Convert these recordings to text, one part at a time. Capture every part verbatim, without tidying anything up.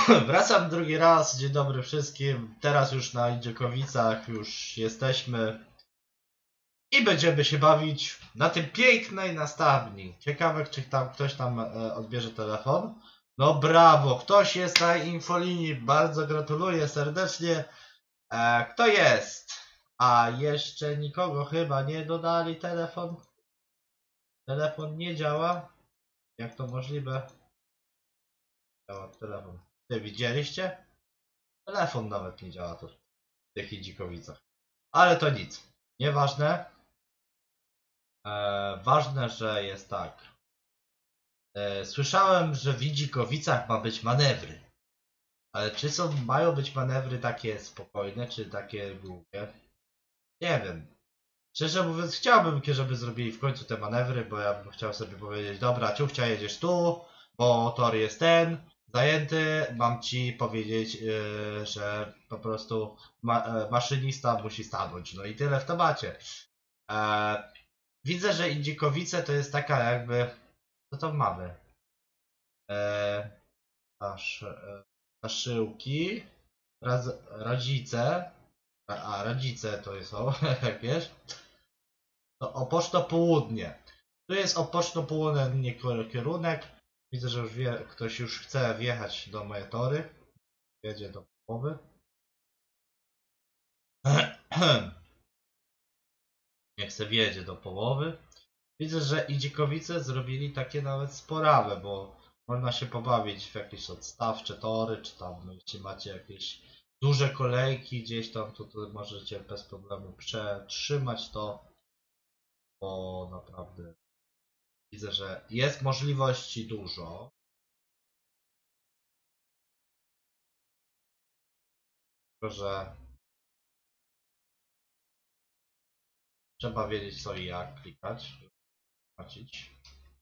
Wracam drugi raz, dzień dobry wszystkim. Teraz już na Indziekowicach już jesteśmy i będziemy się bawić na tym pięknej nastawni. Ciekawe, czy tam ktoś tam e, odbierze telefon. No brawo, ktoś jest na infolinii, bardzo gratuluję serdecznie. E, kto jest? A jeszcze nikogo chyba nie dodali telefon. Telefon nie działa. Jak to możliwe? Działa telefon. Ty widzieliście? Telefon nawet nie działa tu w tych Indzikowicach. Ale to nic. Nieważne. E, ważne, że jest tak. E, słyszałem, że w Indzikowicach ma być manewry. Ale czy są, mają być manewry takie spokojne, czy takie długie? Nie wiem. Szczerze mówiąc, chciałbym, żeby zrobili w końcu te manewry, bo ja bym chciał sobie powiedzieć, dobra, ciuchcia, jedziesz tu, bo tor jest ten, zajęty, mam ci powiedzieć, yy, że po prostu ma, e, maszynista musi stanąć. No i tyle w temacie. E, widzę, że Indzikowice to jest taka jakby, co to mamy? E, aż, e, Zaszyłki, raz, Radzice, a, a Radzice to są, jak wiesz? To Opoczno Południe. Tu jest Opoczno Południe kierunek. Widzę, że już wie, ktoś już chce wjechać do mojej tory. Jedzie do połowy. Nie chce wjedzie do połowy. Widzę, że Indzikowice zrobili takie nawet sporawe, bo można się pobawić w jakieś odstawcze tory, czy tam jeśli macie jakieś duże kolejki gdzieś tam, to, to możecie bez problemu przetrzymać to, bo naprawdę widzę, że jest możliwości dużo. Tylko że trzeba wiedzieć co i jak klikać, żeby płacić.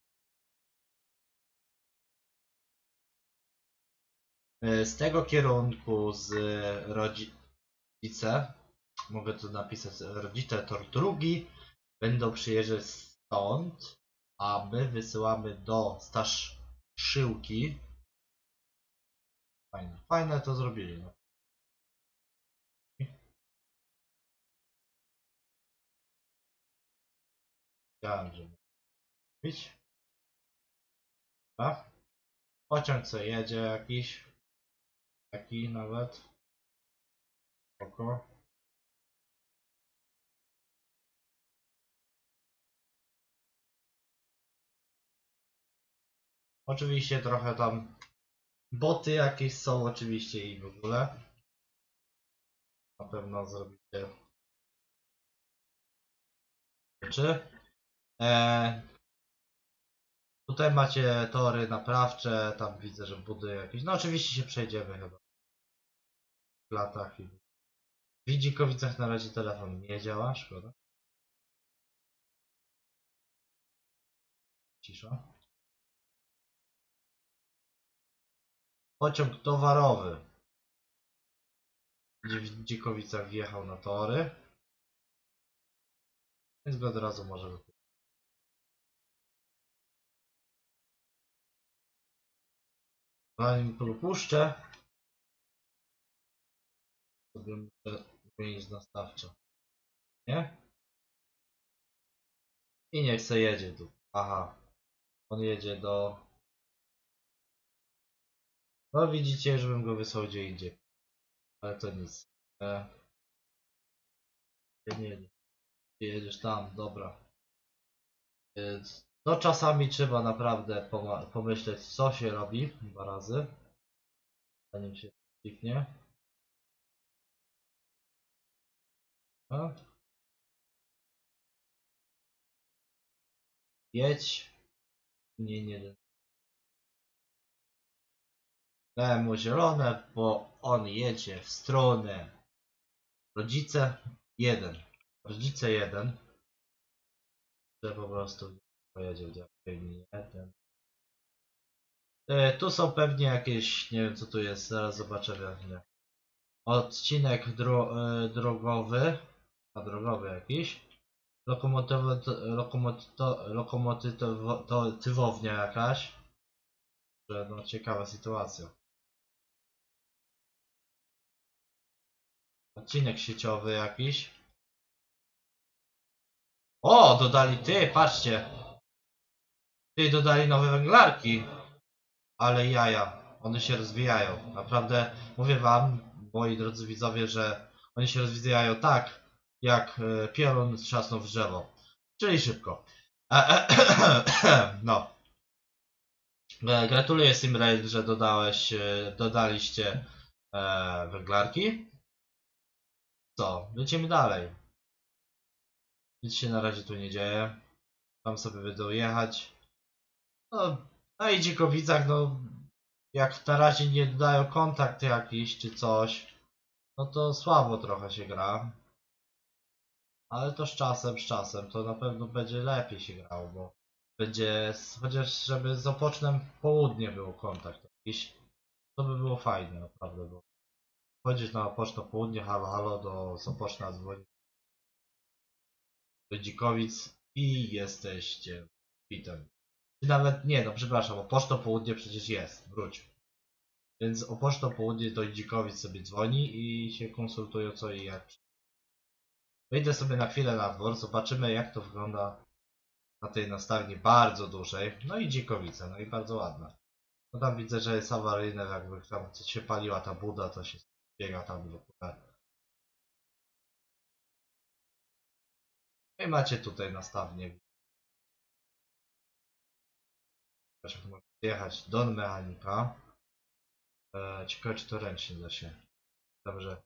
Z tego kierunku z rodzice, mogę tu napisać rodzice tor drugi, będą przyjeżdżać stąd, a my wysyłamy do Staszyłki. Fajne, fajne to zrobili. No. Chciałem, żeby mówić. Tak? Pociąg co jedzie jakiś. Taki nawet. Spoko. Oczywiście trochę tam boty jakieś są oczywiście i w ogóle. Na pewno zrobicie rzeczy. E, tutaj macie tory naprawcze, tam widzę, że budy jakieś. No oczywiście się przejdziemy chyba w latach. I... W Indzikowicach na razie telefon nie działa, szkoda. Cisza. Pociąg towarowy. Gdzie w Indzikowicach wjechał na tory. Więc go od razu może wypuścić. Zanim puszczę, sobie muszę zmienić nastawczo. Nie? I niech se jedzie tu. Aha. On jedzie do... No widzicie, już bym go wysłał gdzie indziej. Ale to nic. E... Nie, nie, nie. Jedziesz tam, dobra. E... No czasami trzeba naprawdę pomyśleć co się robi dwa razy. Zanim się kliknie. No. Jedź. Nie, nie. Dałem mu zielone, bo on jedzie w stronę rodzice jeden. Rodzice jeden. Że po prostu pojedzie gdzie jeden. E, tu są pewnie jakieś, nie wiem co tu jest, zaraz zobaczę nie. Odcinek dro, e, drogowy, a drogowy jakiś. Lokomotywo, lokomotywo, lokomotywownia jakaś. Że no ciekawa sytuacja. Odcinek sieciowy jakiś. O, dodali ty, patrzcie. Ty, dodali nowe węglarki. Ale jaja, one się rozwijają. Naprawdę mówię wam, moi drodzy widzowie, że one się rozwijają tak, jak e, piorun trzasnął w drzewo. Czyli szybko. No. E, Gratuluję Simrail, że dodałeś, e, dodaliście e, węglarki. Co? Lecimy dalej. Nic się na razie tu nie dzieje. Tam sobie będą jechać. No, na Idzikowicach, no jak na razie nie dodają kontakt jakiś czy coś, no to słabo trochę się gra. Ale to z czasem, z czasem, to na pewno będzie lepiej się grało, bo będzie, chociaż żeby z Opocznem w południe było kontakt jakiś, to by było fajne naprawdę, bo chodzisz na Opoczno południe, halo halo, do Opoczna dzwoni do Dzikowic i jesteście bitem. Czy nawet, nie no przepraszam, Opoczno południe przecież jest, wróć. Więc Opoczno południe do Dzikowic sobie dzwoni i się konsultują co i jak. Wyjdę sobie na chwilę na dwór, zobaczymy jak to wygląda na tej nastawni bardzo dużej. No i Dzikowice, no i bardzo ładna. No tam widzę, że jest awaryjne, jakby tam się paliła ta buda, to się biega tam w ogóle. No i macie tutaj nastawnię. Możecie jechać do mechanika. Eee, ciekawe czy to ręcznie da się. Dobrze.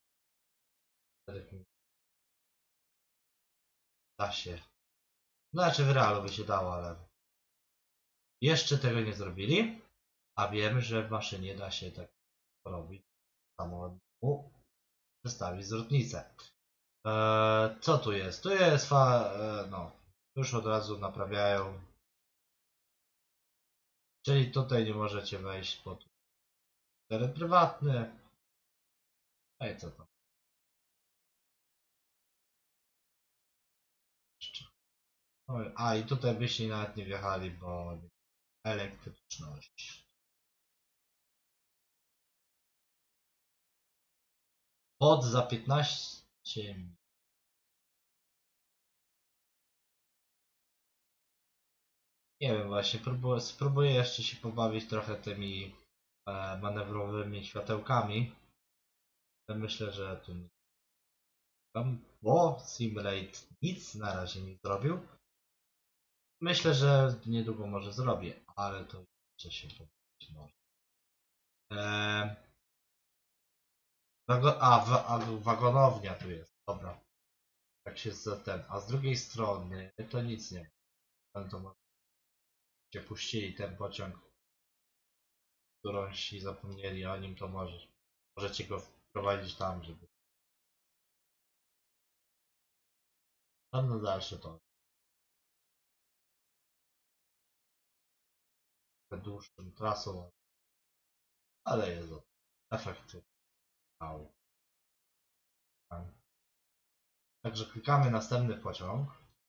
Da się. Znaczy w realu by się dało, ale jeszcze tego nie zrobili. A wiem, że w maszynie da się tak robić. Samemu przestawić zwrotnicę. Eee, co tu jest? Tu jest fa... E, no. Już od razu naprawiają. Czyli tutaj nie możecie wejść pod teren prywatny. Ej, co tam? Jeszcze. Oj, a i tutaj byście nawet nie wjechali, bo elektryczność. Pod za piętnaście. Nie wiem właśnie, próbuję, spróbuję jeszcze się pobawić trochę tymi e, manewrowymi światełkami. Ale myślę, że tu nie. Tam, bo Simrate nic na razie nie zrobił. Myślę, że niedługo może zrobię, ale to jeszcze się pobawić może. Eee, wago a, wa a, wagonownia tu jest, dobra. Tak się z ten. A z drugiej strony to nic nie ma. To może się puścili ten pociąg, którąś i zapomnieli o nim, to może. Możecie go wprowadzić tam, żeby. Tam na dalsze to. Dłuższą trasą, ale jest efektywny. Także klikamy następny pociąg.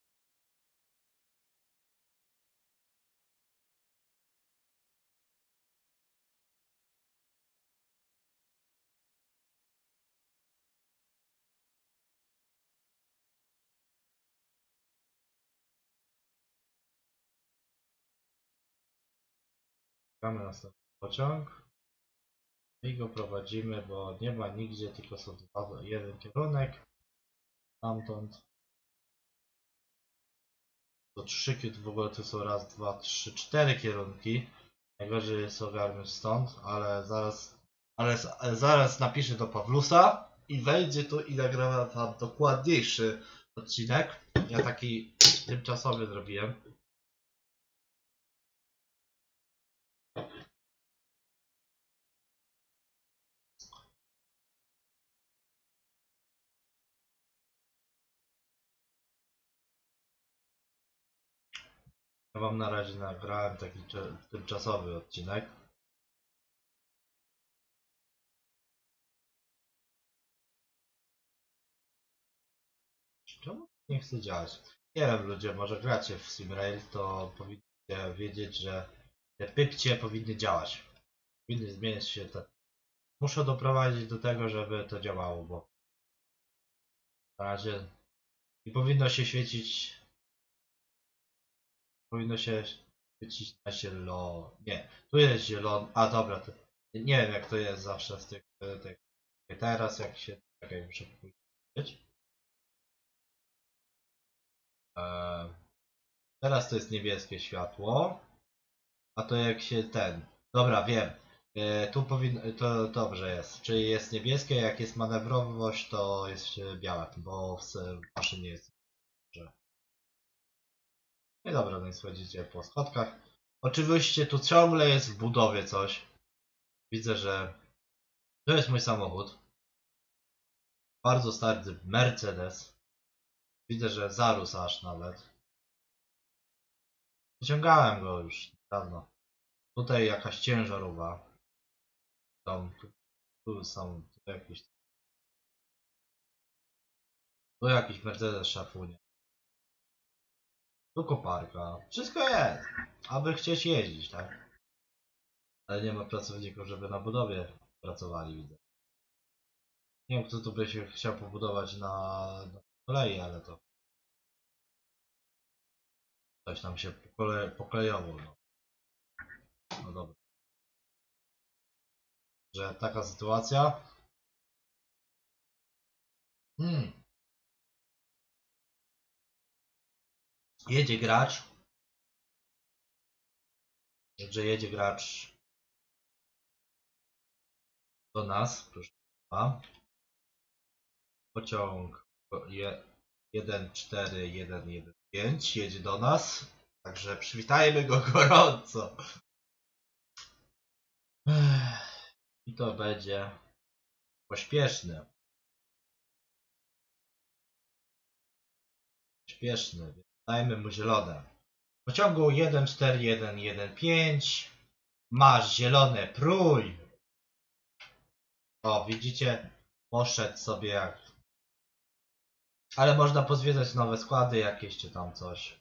Klikamy następny pociąg i go prowadzimy, bo nie ma nigdzie, tylko są dwa, jeden kierunek. Stamtąd. To trzy, w ogóle to są raz, dwa, trzy, cztery kierunki. Najgorzej jest ogarnąć stąd, ale zaraz, ale, ale zaraz napiszę do Pawlusa i wejdzie tu i nagrała wam dokładniejszy odcinek. Ja taki tymczasowy zrobiłem. Ja wam na razie nagrałem taki tymczasowy odcinek. Czemu nie chce działać? Nie wiem ludzie, może gracie w Simrail, to powinniście wiedzieć, że te pykcie powinny działać. Powinny zmieniać się te. Muszę doprowadzić do tego, żeby to działało, bo Na razie i powinno się świecić. Powinno się świecić na zielono. Nie, tu jest zielony. A dobra, to nie wiem jak to jest zawsze z tych. tych teraz jak się. Czekaj, muszę powiedzieć. Eee, teraz to jest niebieskie światło. A to jak się ten. Dobra, wiem. E, tu powinno. To dobrze jest. Czyli jest niebieskie, jak jest manewrowość, to jest e, białe, bo w s- w maszynie jest. Dobrze. No i dobra, no i schodzicie po schodkach. Oczywiście tu ciągle jest w budowie coś. Widzę, że to jest mój samochód. Bardzo stary Mercedes. Widzę, że zarósł aż nawet. Wyciągałem go już dawno. Tutaj jakaś ciężarówka. Tam, tu, tu są tu jakieś. Tu jakiś Mercedes szafunie. Tu koparka. Wszystko jest. Aby chcieć jeździć, tak? Ale nie ma pracowników, żeby na budowie pracowali, widzę. Nie wiem, kto tu by się chciał pobudować na, na kolei, ale to coś tam się pokole, poklejowo. No. No dobra. Że taka sytuacja. Hmm. Jedzie gracz. Że jedzie gracz do nas, proszę państwa. Pociąg jeden cztery jeden jeden pięć jedzie do nas. Także przywitajmy go gorąco. I to będzie pośpieszny. Pośpieszny. Dajmy mu zielone. W pociągu jeden cztery jeden jeden pięć masz zielone prój. O, widzicie? Poszedł sobie jak. Ale można pozwiedzać nowe składy jakieś czy tam coś.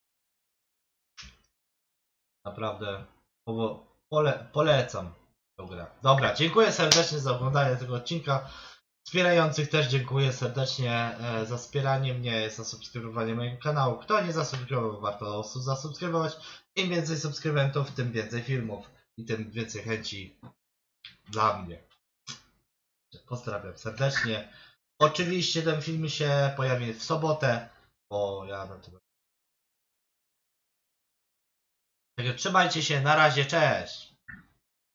Naprawdę pole, polecam tę grę. Dobra, dziękuję serdecznie za oglądanie tego odcinka. Wspierających też dziękuję serdecznie za wspieranie mnie, za subskrybowanie mojego kanału. Kto nie zasubskrybował, warto zasubskrybować. Im więcej subskrybentów, tym więcej filmów i tym więcej chęci dla mnie. Pozdrawiam serdecznie. Oczywiście ten film się pojawi w sobotę, bo ja na tym. Także trzymajcie się, na razie, cześć!